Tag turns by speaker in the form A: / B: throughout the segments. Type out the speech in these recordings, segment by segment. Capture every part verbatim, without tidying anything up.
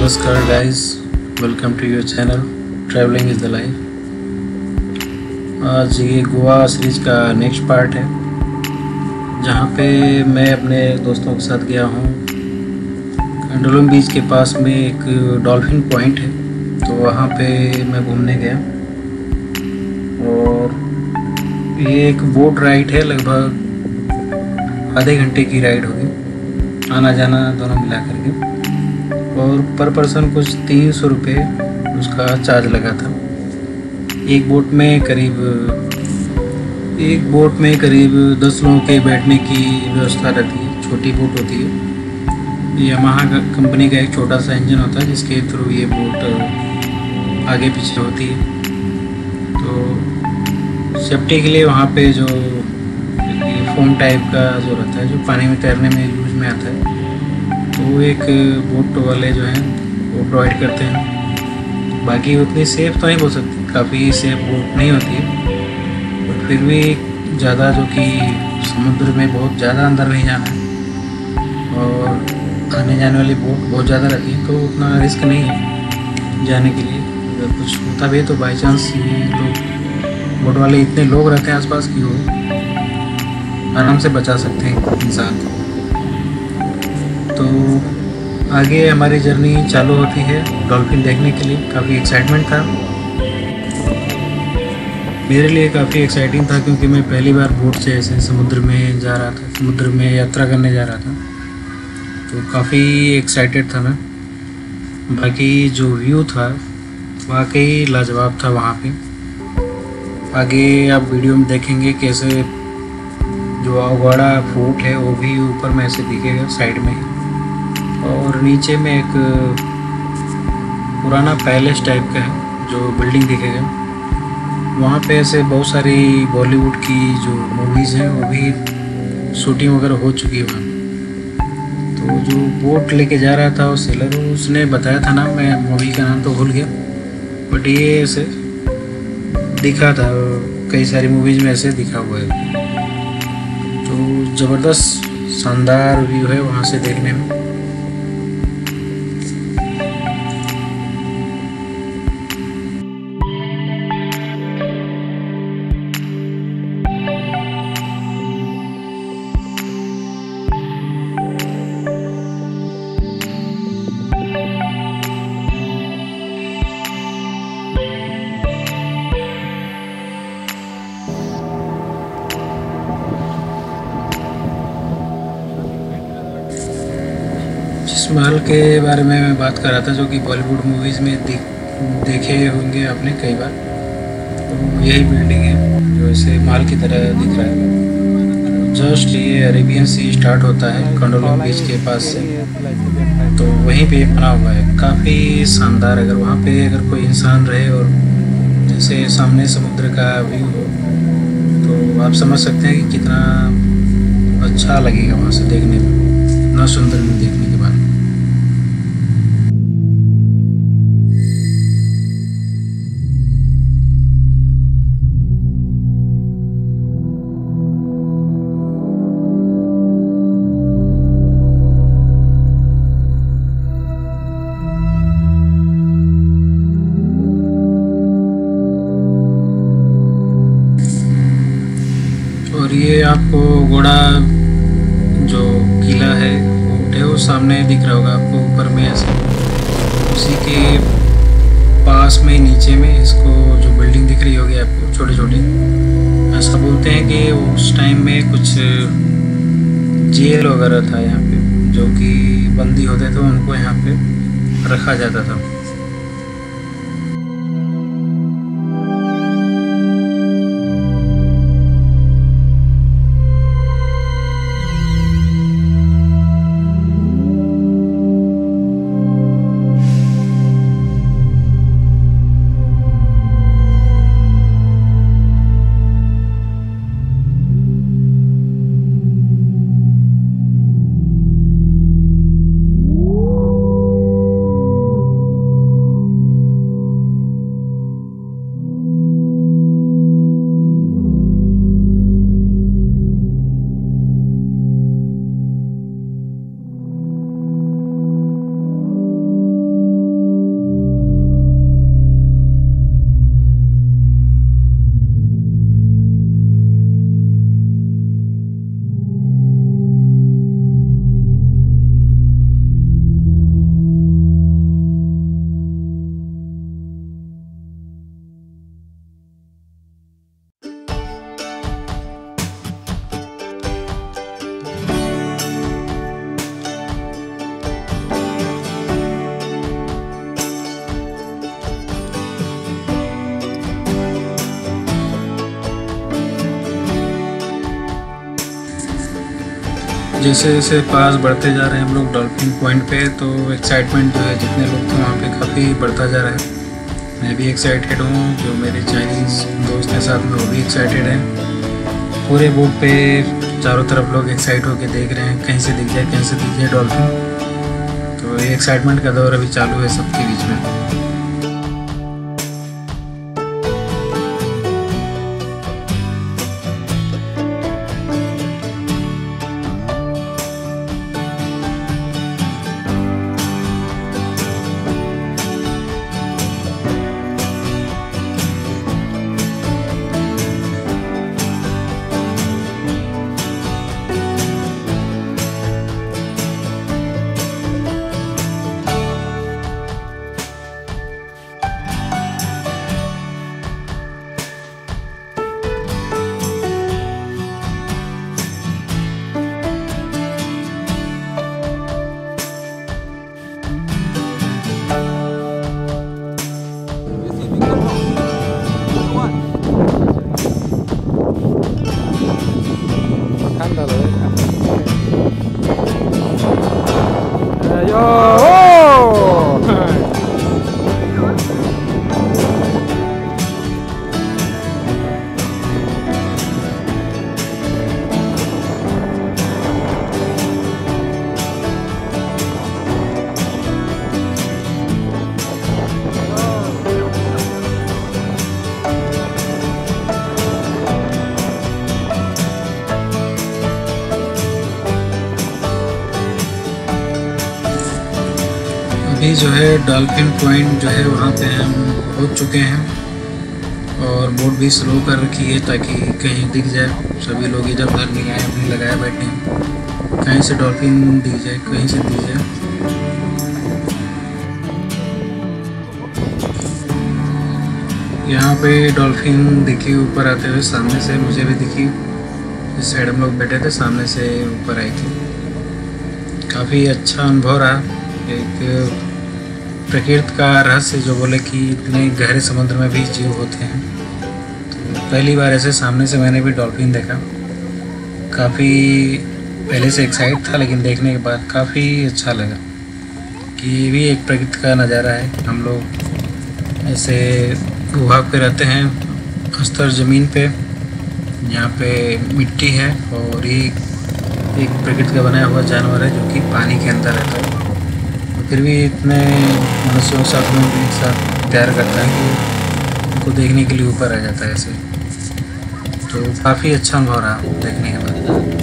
A: नमस्कार guys, welcome to your channel travelling is the life. आज ये गोवा सीरीज का नेक्स्ट पार्ट है, जहाँ पे मैं अपने दोस्तों के साथ गया हूँ। कैंडोलिम बीच के पास में एक डॉल्फिन पॉइंट है, तो वहाँ पे मैं घूमने गया। और ये एक बोट राइड है, लगभग आधे घंटे की राइड होगी, आना जाना दोनों मिला करके। और पर पर्सन कुछ तीन सौ रुपये उसका चार्ज लगा था। एक बोट में करीब एक बोट में करीब दस लोगों के बैठने की व्यवस्था रहती है। छोटी बोट होती है, यामाहा कंपनी का एक छोटा सा इंजन होता है जिसके थ्रू ये बोट आगे पीछे होती है। तो सेफ्टी के लिए वहाँ पे जो फोम टाइप का जो रहता है, जो पानी में तैरने में यूज में आता है, तो वो एक बोट वाले जो हैं वो प्रोवाइड करते हैं। बाकी उतनी सेफ़ तो नहीं बोल सकती, काफ़ी सेफ बोट नहीं होती है, बट फिर भी ज़्यादा जो कि समुद्र में बहुत ज़्यादा अंदर नहीं जाना है और आने जाने वाली बोट बहुत ज़्यादा रहती है, तो उतना रिस्क नहीं है जाने के लिए। अगर कुछ होता भी है तो बाई चांस ये लोग बोट वाले इतने लोग रहते हैं आसपास कि वो आराम से बचा सकते हैं इंसान को। तो आगे हमारी जर्नी चालू होती है डॉल्फिन देखने के लिए। काफ़ी एक्साइटमेंट था मेरे लिए, काफ़ी एक्साइटिंग था, क्योंकि मैं पहली बार बोट से ऐसे समुद्र में जा रहा था, समुद्र में यात्रा करने जा रहा था। तो काफ़ी एक्साइटेड था मैं। बाकी जो व्यू था वाकई लाजवाब था वहाँ पे। आगे आप वीडियो में देखेंगे कैसे जो अगवाड़ा फूट है वो भी ऊपर में ऐसे दिखेगा साइड में, और नीचे में एक पुराना पैलेस टाइप का है जो बिल्डिंग दिखेगा। वहाँ पे ऐसे बहुत सारी बॉलीवुड की जो मूवीज़ हैं वो भी शूटिंग वगैरह हो चुकी है वहाँ। तो जो बोट लेके जा रहा था वो सेलर, उसने बताया था ना, मैं मूवी का नाम तो भूल गया, बट ये ऐसे दिखा था, कई सारी मूवीज़ में ऐसे दिखा हुआ है। तो ज़बरदस्त शानदार व्यू है वहाँ से देखने में। जिस महल के बारे में मैं बात कर रहा था, जो कि बॉलीवुड मूवीज़ में दे, देखे होंगे आपने कई बार, तो यही बिल्डिंग है जो ऐसे महल की तरह दिख रहा है। जस्ट ये अरेबियन सी स्टार्ट होता है कैंडोलिम बीच के पास से, तो वहीं पे बना हुआ है। काफ़ी शानदार। अगर वहाँ पे अगर कोई इंसान रहे और जैसे सामने समुद्र का व्यू हो, तो आप समझ सकते हैं कि कितना अच्छा लगेगा वहाँ से देखने में, इतना सुंदर व्यू देखने के बाद। और ये आपको घोड़ा जो किला है वो है वो सामने दिख रहा होगा आपको ऊपर में ऐसे। उसी के पास में नीचे में इसको जो बिल्डिंग दिख रही होगी आपको छोटी छोटी, ऐसा बोलते हैं कि उस टाइम में कुछ जेल वगैरह था यहाँ पे, जो कि बंदी होते थे उनको यहाँ पे रखा जाता था। जैसे जैसे पास बढ़ते जा रहे हैं हम लोग डॉल्फिन पॉइंट पे, तो एक्साइटमेंट जो है जितने लोग थे वहाँ पे काफ़ी बढ़ता जा रहा है। मैं भी एक्साइटेड हूँ, जो मेरे चाइनीज़ दोस्त के साथ में वो भी एक्साइटेड हैं। पूरे बोट पे चारों तरफ लोग एक्साइट होकर देख रहे हैं, कहीं से दिख जाए कहीं से दिख जाए डॉल्फिन। तो ये एक्साइटमेंट का दौर अभी चालू है सबके बीच में। अभी जो है डॉल्फिन पॉइंट जो है वहाँ पे हम पहुँच चुके हैं और बोट भी स्लो कर रखी है ताकि कहीं दिख जाए। सभी लोग इधर उधर निगाहें अपनी लगाए बैठे हैं, कहीं से डॉल्फिन दिख जाए कहीं से दिख जाए। यहाँ पे डॉल्फिन दिखी ऊपर आते हुए, सामने से मुझे भी दिखी। इस साइड हम लोग बैठे थे, सामने से ऊपर आई थी। काफ़ी अच्छा अनुभव रहा। एक प्रकृति का रहस्य जो बोले कि इतने गहरे समुद्र में भी जीव होते हैं। तो पहली बार ऐसे सामने से मैंने भी डॉल्फिन देखा। काफ़ी पहले से एक्साइट था, लेकिन देखने के बाद काफ़ी अच्छा लगा कि ये भी एक प्रकृति का नज़ारा है। हम लोग ऐसे भूभाग पे रहते हैं, अस्तर ज़मीन पे, यहाँ पे मिट्टी है और ये एक प्रकृति का बनाया हुआ जानवर है जो कि पानी के अंदर रहता है। फिर भी इतने मनुष्यों के साथ में एक साथ प्यार करता है कि उनको देखने के लिए ऊपर आ जाता है ऐसे। तो काफ़ी अच्छा अनुभव रहा देखने के बाद।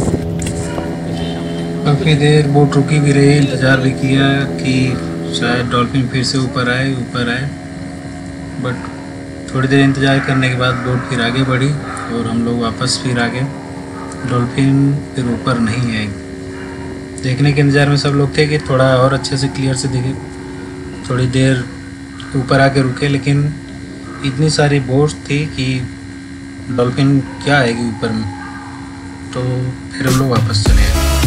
A: काफ़ी देर बोट रुकी भी रही, इंतज़ार भी किया कि शायद डॉल्फिन फिर से ऊपर आए ऊपर आए बट थोड़ी देर इंतज़ार करने के बाद बोट फिर आगे बढ़ी और हम लोग वापस फिर आ गए। डॉल्फिन फिर ऊपर नहीं आई। देखने के इंतज़ार में सब लोग थे कि थोड़ा और अच्छे से क्लियर से दिखे। थोड़ी देर ऊपर आके रुके, लेकिन इतनी सारी बोट्स थी कि डॉल्फिन क्या आएगी ऊपर में। तो फिर हम लोग वापस चले आए।